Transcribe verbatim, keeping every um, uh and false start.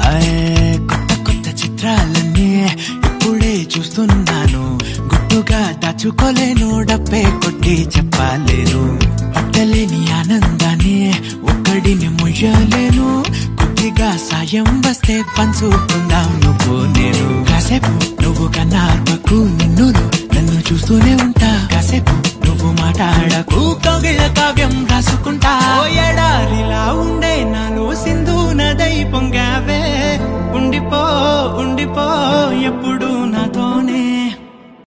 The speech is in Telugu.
కొత్త కొత్త చిత్రాలన్నీ ఇప్పుడే చూస్తున్నాను, గుట్టుగా దాచుకోలేను, డబ్బే కొట్టి చెప్పలేను. పట్టలేని ఆనందాన్ని ఒక్కడిని ముయ్యలేను, కొద్దిగా సాయం వస్తే పంచుకుందాం నువ్వు నేను. కాసేపు నువ్వు కన్నార్పకు, నిన్ను నన్ను చూస్తూనే ఉంటా. కాసేపు నువ్వు మాట్లాడకు, కవిల కావ్యం రాసుకుంటా. ఎడారిలా ఉండే నాలో సింధు నదై పొంగావే, ఉండిపో ఉండిపో ఎప్పుడు